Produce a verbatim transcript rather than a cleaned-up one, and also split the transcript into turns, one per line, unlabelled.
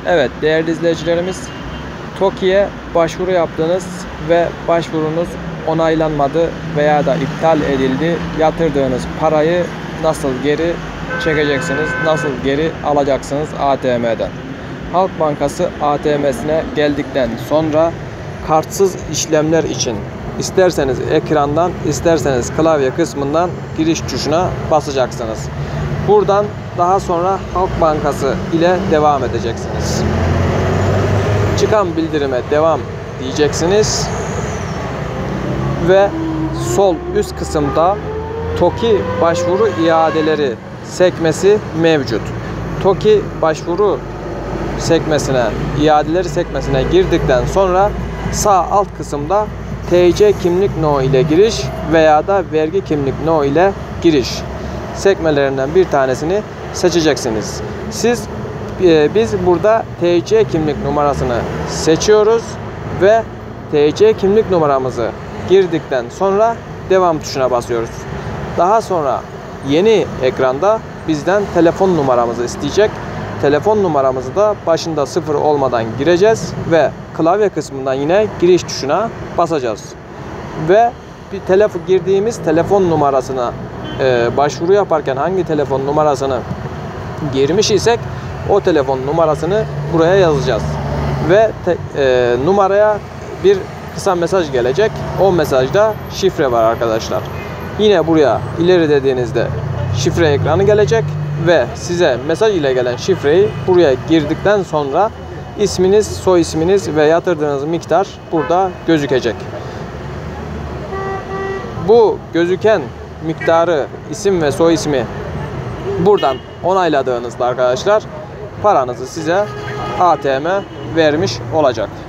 Evet değerli izleyicilerimiz, TOKİ'ye başvuru yaptınız ve başvurunuz onaylanmadı veya da iptal edildi. Yatırdığınız parayı nasıl geri çekeceksiniz? Nasıl geri alacaksınız A T M'den? Halk Bankası A T M'sine geldikten sonra kartsız işlemler için isterseniz ekrandan, isterseniz klavye kısmından giriş tuşuna basacaksınız. Buradan daha sonra Halk Bankası ile devam edeceksiniz. Çıkan bildirime devam diyeceksiniz ve sol üst kısımda TOKİ başvuru iadeleri sekmesi mevcut. TOKİ başvuru sekmesine, iadeleri sekmesine girdikten sonra sağ alt kısımda T C kimlik no ile giriş veya da vergi kimlik no ile giriş sekmelerinden bir tanesini seçeceksiniz. Siz e, biz burada T C kimlik numarasını seçiyoruz ve T C kimlik numaramızı girdikten sonra devam tuşuna basıyoruz. Daha sonra yeni ekranda bizden telefon numaramızı isteyecek. Telefon numaramızı da başında sıfır olmadan gireceğiz ve klavye kısmından yine giriş tuşuna basacağız. Ve bir telefon girdiğimiz telefon numarasına e, başvuru yaparken hangi telefon numarasını girmiş isek o telefon numarasını buraya yazacağız. Ve te, e, numaraya bir kısa mesaj gelecek. O mesajda şifre var arkadaşlar. Yine buraya ileri dediğinizde şifre ekranı gelecek ve size mesaj ile gelen şifreyi buraya girdikten sonra isminiz, soy isminiz ve yatırdığınız miktar burada gözükecek. Bu gözüken miktarı, isim ve soy ismi buradan onayladığınızda arkadaşlar paranızı size A T M vermiş olacak.